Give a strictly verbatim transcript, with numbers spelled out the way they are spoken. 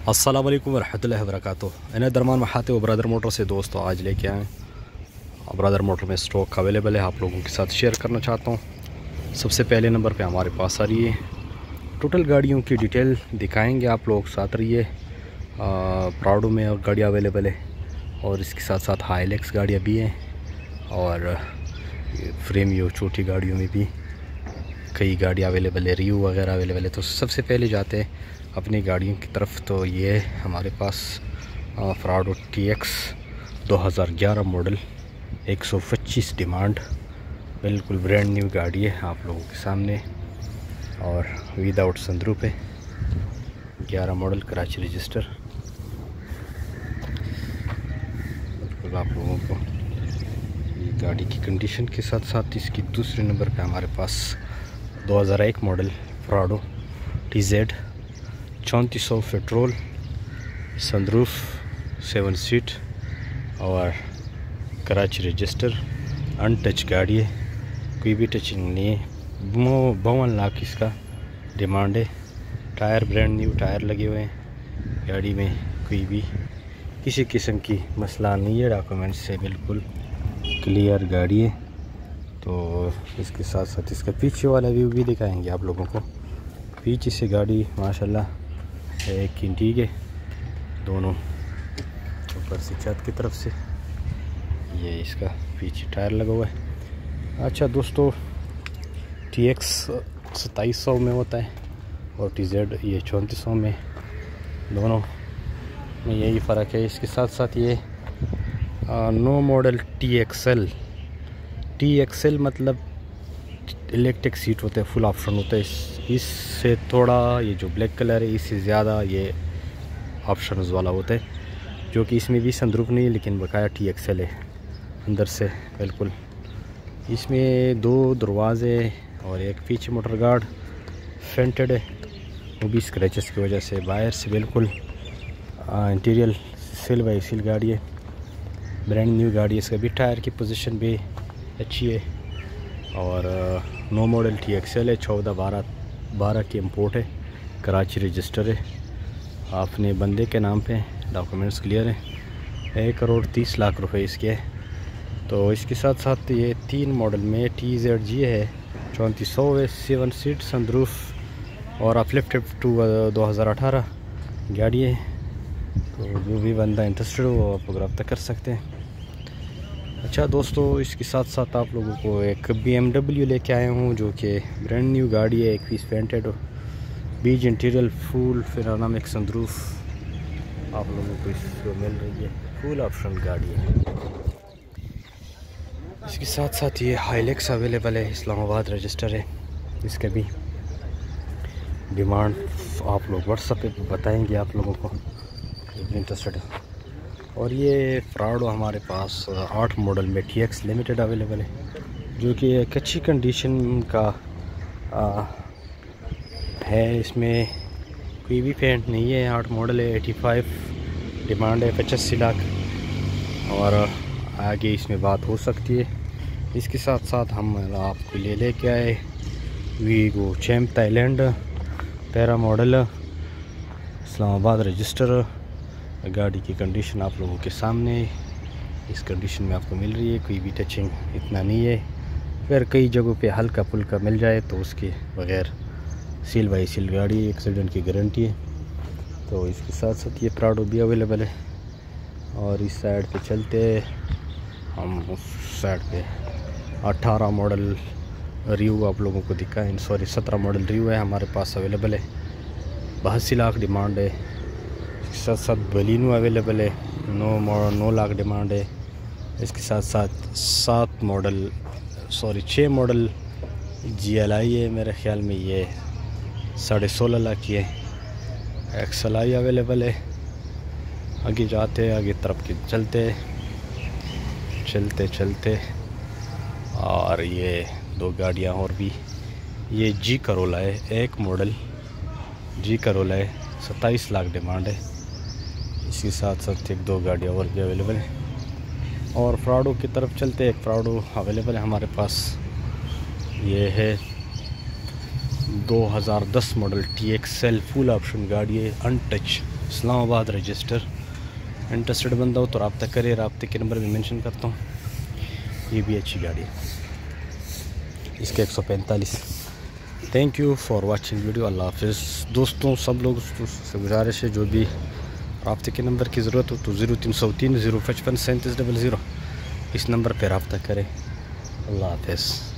السلام علیکم ورحمۃ اللہ وبرکاتہ. انہیں درمان محاتے و برادر موٹر سے دوستو آج لے کے آئیں. برادر موٹر میں سٹاک اویلیبل ہے, آپ لوگوں کے ساتھ شیئر کرنا چاہتا ہوں. سب سے پہلے نمبر پہ ہمارے پاس آ رہی ہے ٹوٹل گاڑیوں کی ڈیٹیل دکھائیں گے آپ لوگ. ساتھ رہیے پراڈو میں اور گاڑی اویلیبل ہے, اور اس کے ساتھ ساتھ ہائی لیکس گاڑیاں بھی ہیں, اور فریمیو چھوٹی گاڑیوں میں بھی کئی گاڑیاں اویلیبل ہے, ریو وغیرہ اویلیبل ہے. تو سب سے پہلے جاتے ہیں اپنی گاڑیوں کی طرف. تو یہ ہمارے پاس پراڈو ٹی ایکس دو ہزار گیارہ ماڈل, ایک سو پچیس ڈیمانڈ, بالکل برینڈ نیو گاڑی ہے آپ لوگوں کے سامنے, اور ود آؤٹ سنروپ ہے. گیارہ ماڈل کراچی رجسٹر. بالکل آپ لوگوں کو یہ گاڑی کی کنڈیشن کے ساتھ ساتھ اس کی دوسرے نمبر پہ ہمارے پاس دو ہزار ایک ماڈل پراڈو ٹی زیڈ چونتیس سو پیٹرول, سنروف, سیون سیٹ, اور کراچی رجسٹر. ان ٹچ گاڑی ہے, کوئی بھی ٹچنگ نہیں ہے. باون لاکھ اس کا ڈیمانڈ ہے. ٹائر برینڈ نیو ٹائر لگے ہوئے ہیں گاڑی میں, کوئی بھی کسی قسم کی مسئلہ نہیں ہے. ڈاکومنٹ سے بالکل کلیئر گاڑی ہے. تو اس کے ساتھ ساتھ اس کا پیچھے والا ویو بھی دکھائیں گے آپ لوگوں کو. پیچھے سے گاڑی ماشاءاللہ ایک ٹھیک ہے, دونوں اوپر سے چھت کی طرف سے یہ اس کا پیچھے ٹائر لگا ہوا ہے. اچھا دوستو, ٹی ایکس ستائیس سو میں ہوتا ہے اور ٹی زیڈ یہ چونتیس سو میں, دونوں میں یہی فرق ہے. اس کے ساتھ ساتھ یہ نو model T X L. T X L مطلب الیکٹرک سیٹ ہوتا ہے, فل آپشن ہوتا ہے. اس سے تھوڑا یہ جو بلیک کلر ہے اس سے زیادہ یہ آپشنز والا ہوتا ہے, جو کہ اس میں بھی سنروپ نہیں ہے لیکن بقایا ٹی ایکس ایل ہے اندر سے. بالکل اس میں دو دروازے اور ایک پیچھے موٹر گارڈ فینٹڈ ہے, وہ بھی اسکریچز کی وجہ سے. باہر سے بالکل انٹیریل سیل بائی سیل گاڑی ہے, برینڈ نیو گاڑی ہے. اس کا بھی ٹائر کی پوزیشن بھی اچھی ہے, اور نو ماڈل ٹی ایکس ایل ہے. چودہ بارہ بارہ کی امپورٹ ہے, کراچی رجسٹر ہے. اپنے بندے کے نام پہ ڈاکومنٹس کلیئر ہیں. ایک کروڑ تیس لاکھ روپے اس کے. تو اس کے ساتھ ساتھ یہ تین ماڈل میں ٹی زیڈ جی ہے, چونتیس سو ہے, سیون سیٹ, سنروف, اور اپلفٹ ٹو دو ہزار اٹھارہ گاڑی ہے. تو جو بھی بندہ انٹرسٹڈ ہو آپ لوگ رابطہ کر سکتے ہیں. اچھا دوستو, اس کے ساتھ ساتھ آپ لوگوں کو ایک بی ایم ڈبلیو لے کے آئے ہوں, جو کہ برینڈ نیو گاڑی ہے. ایک پیس پینٹڈ, بیج انٹیریل فول, پھر نام ایک سنروف آپ لوگوں کو اس کو مل رہی ہے. فل آپشن گاڑی ہے. اس کے ساتھ ساتھ یہ ہائی لیکس اویلیبل ہے, اسلام آباد رجسٹر ہے. اس کا بھی ڈیمانڈ آپ لوگ واٹس ایپ پہ بتائیں گے آپ لوگوں کو انٹرسٹڈ ہے. اور یہ پراڈو ہمارے پاس آٹھ ماڈل میں ٹی ایکس لمیٹڈ اویلیبل ہے, جو کہ ایک اچھی کنڈیشن کا آ, ہے. اس میں کوئی بھی پینٹ نہیں ہے. آٹھ ماڈل ہے, ایٹی فائیو ڈیمانڈ ہے, پچاسی لاکھ, اور آگے اس میں بات ہو سکتی ہے. اس کے ساتھ ساتھ ہم آپ کو لے لے کے آئے ویگو چیمپ تھائی لینڈ تیرہ ماڈل, اسلام آباد رجسٹر. گاڑی کی کنڈیشن آپ لوگوں کے سامنے اس کنڈیشن میں آپ کو مل رہی ہے. کوئی بھی ٹچنگ اتنا نہیں ہے. پھر کئی جگہوں پہ ہلکا پھلکا مل جائے تو اس کے بغیر سیل بائی سیل گاڑی, ایکسیڈنٹ کی گارنٹی ہے. تو اس کے ساتھ ساتھ یہ پراڈو بھی اویلیبل ہے. اور اس سائڈ پہ چلتے ہم اس سائڈ پہ اٹھارہ ماڈل ریو آپ لوگوں کو دکھائیں. سوری سترہ ماڈل ریو ہے ہمارے پاس اویلیبل ہے, بہاسی لاکھ ڈیمانڈ ہے. اس کے ساتھ ساتھ بلینو اویلیبل ہے, نو نو لاکھ ڈیمانڈ ہے. اس کے ساتھ ساتھ سات ماڈل سوری چھ ماڈل جی ایل آئی ہے, میرے خیال میں یہ ساڑھے سولہ لاکھ کی ہے. ایکس ایل آئی اویلیبل ہے. آگے جاتے آگے طرف کے چلتے چلتے چلتے اور یہ دو گاڑیاں اور بھی. یہ جی کرولا ہے, ایک ماڈل جی کرولا ہے, ستائیس لاکھ ڈیمانڈ ہے. اس کے ساتھ ساتھ ایک دو گاڑیاں اور بھی اویلیبل ہیں. اور پراڈو کی طرف چلتے, ایک پراڈو اویلیبل ہے ہمارے پاس. یہ ہے دو ہزار دس model T X L, full option گاڑی ہے, ان ٹچ اسلام آباد رجسٹر. انٹرسٹڈ بندہ ہو تو رابطہ کرے, رابطے کے نمبر بھی مینشن کرتا ہوں. یہ بھی اچھی گاڑی ہے, اس کے ایک سو پینتالیس. Thank you for watching video. اللہ حافظ دوستوں. سب لوگ سے گزارش ہے جو بھی رابطے کے نمبر کی ضرورت ہو تو زیرو تین سو تین زیرو پچپن سینتیس ڈبل زیرو اس نمبر پہ رابطہ کرے. اللہ حافظ.